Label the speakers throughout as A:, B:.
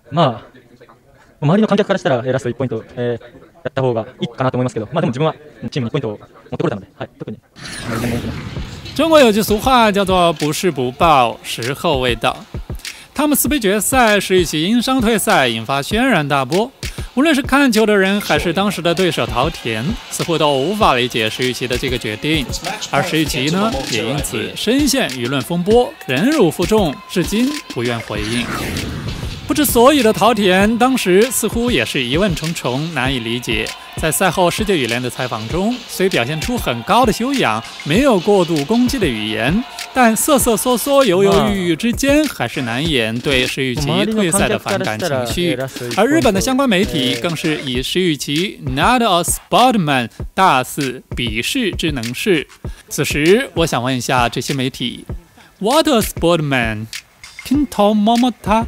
A: まあ、周りの観客からしたらラスト1ポイント、やった方がいいかなと思いますけど、まあでも自分はチームにポイントを持ってこれたので、はい、特に何も思ってない。
B: 中国有句俗话叫做"不是不报，时候未到"。汤姆斯杯决赛是一起因伤退赛，引发轩然大波。无论是看球的人，还是当时的对手桃田，似乎都无法理解石宇奇的这个决定。而石宇奇呢，也因此深陷舆论风波，忍辱负重，至今不愿回应。不知所以的桃田当时似乎也是疑问重重，难以理解。在赛后世界羽联的采访中，虽表现出很高的修养，没有过度攻击的语言，但瑟瑟缩缩、犹犹豫豫之间，还是难掩对石宇奇退赛的反感情绪。而日本的相关媒体更是以石宇奇 "not a sportman" 大肆鄙视之能事。此时，我想问一下这些媒体 ：What a sportman？ Kinto Momota。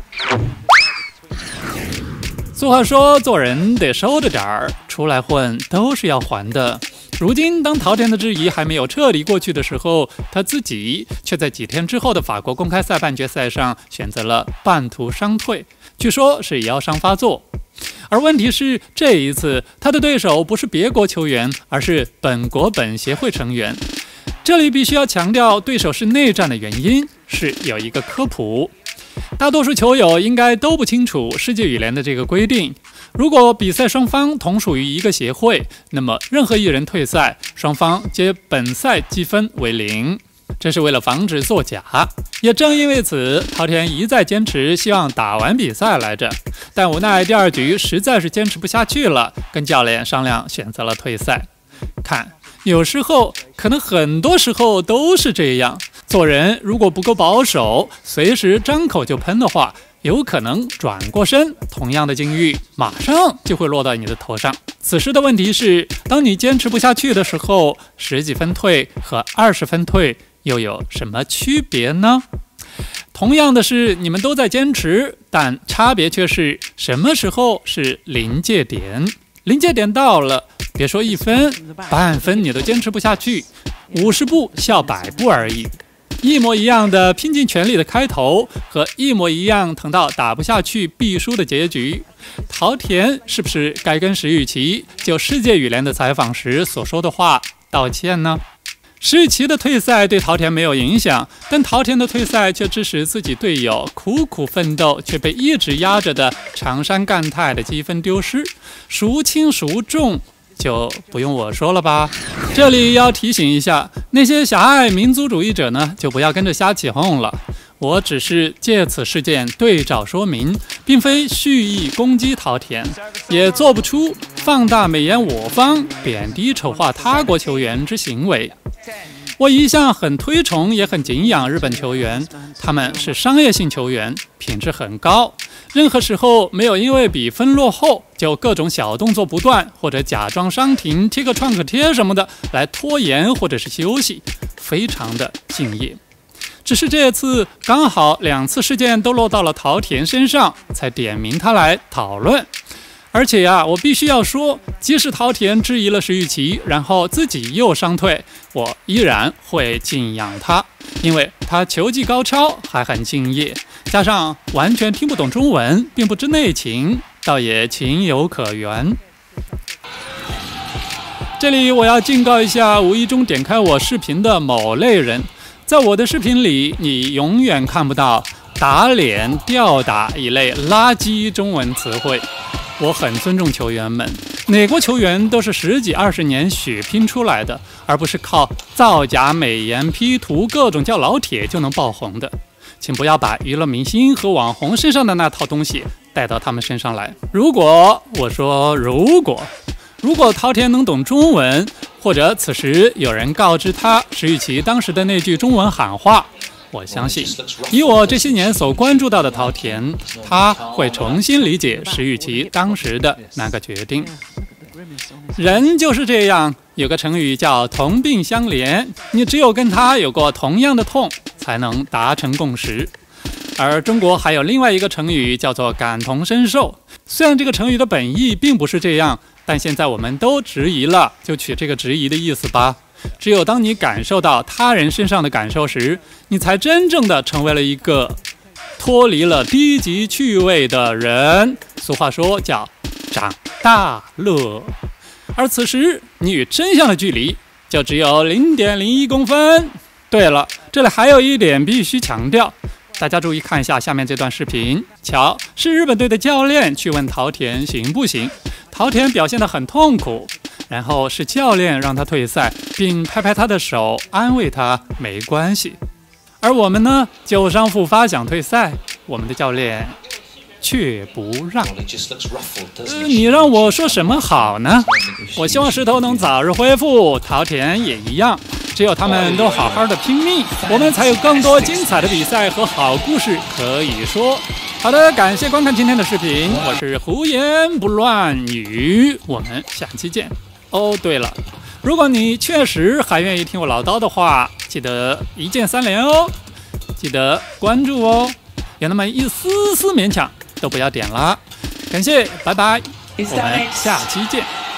B: 俗话说，做人得收着点儿，出来混都是要还的。如今，当桃田的质疑还没有彻底过去的时候，他自己却在几天之后的法国公开赛半决赛上选择了半途伤退，据说是腰伤发作。而问题是，这一次他的对手不是别国球员，而是本国本协会成员。这里必须要强调，对手是内战的原因是有一个科普。大多数球友应该都不清楚世界羽联的这个规定。如果比赛双方同属于一个协会，那么任何一人退赛，双方皆本赛积分为0。这是为了防止作假。也正因为此，桃田一再坚持希望打完比赛来着，但无奈第2局实在是坚持不下去了，跟教练商量选择了退赛。看，有时候，可能很多时候都是这样。做人如果不够保守，随时张口就喷的话，有可能转过身，同样的境遇马上就会落到你的头上。此时的问题是，当你坚持不下去的时候，10几分退和20分退又有什么区别呢？同样的是，你们都在坚持，但差别却是什么时候是临界点。临界点到了，别说1分、半分你都坚持不下去，50步笑100步而已。一模一样的拼尽全力的开头和一模一样疼到打不下去必输的结局，桃田是不是该跟石宇奇就世界羽联的采访时所说的话道歉呢？石宇奇的退赛对桃田没有影响，但桃田的退赛却致使自己队友苦苦奋斗却被一直压着的长山干太的积分丢失，孰轻孰重就不用我说了吧。这里要提醒一下那些狭隘民族主义者呢，就不要跟着瞎起哄了。我只是借此事件对照说明，并非蓄意攻击桃田，也做不出放大美言我方、贬低丑化他国球员之行为。我一向很推崇也很敬仰日本球员，他们是商业性球员，品质很高，任何时候没有因为比分落后就各种小动作不断，或者假装伤停贴个创可贴什么的来拖延或者是休息，非常的敬业。只是这次刚好2次事件都落到了桃田身上，才点名他来讨论。而且呀，我必须要说，即使桃田质疑了石宇奇，然后自己又伤退，我依然会敬仰他，因为他球技高超，还很敬业，加上完全听不懂中文，并不知内情，倒也情有可原。这里我要警告一下无意中点开我视频的某类人，在我的视频里，你永远看不到打脸、吊打一类垃圾中文词汇。我很尊重球员们，哪国球员都是10几20年血拼出来的，而不是靠造假、美颜、P 图各种叫老铁就能爆红的。请不要把娱乐明星和网红身上的那套东西带到他们身上来。如果桃田能懂中文，或者此时有人告知他石宇奇当时的那句中文喊话，我相信以我这些年所关注到的桃田，他会重新理解石宇奇当时的那个决定。人就是这样，有个成语叫同病相怜，你只有跟他有过同样的痛，才能达成共识。而中国还有另外一个成语叫做感同身受，虽然这个成语的本意并不是这样，但现在我们都质疑了，就取这个质疑的意思吧。只有当你感受到他人身上的感受时，你才真正的成为了一个脱离了低级趣味的人，俗话说叫长大了。而此时你与真相的距离就只有0.01公分。对了，这里还有一点必须强调，大家注意看一下下面这段视频。瞧，是日本队的教练去问桃田行不行，桃田表现得很痛苦，然后是教练让他退赛，并拍拍他的手，安慰他没关系。而我们呢，旧伤复发想退赛，我们的教练却不让。你让我说什么好呢？我希望石头能早日恢复，桃田也一样。只有他们都好好的拼命，我们才有更多精彩的比赛和好故事可以说。好的，感谢观看今天的视频，我是胡言不乱语，我们下期见。哦，对了，如果你确实还愿意听我唠叨的话，记得一键3连哦，记得关注哦，有那么一丝丝勉强都不要点了。感谢，拜拜，我们下期见。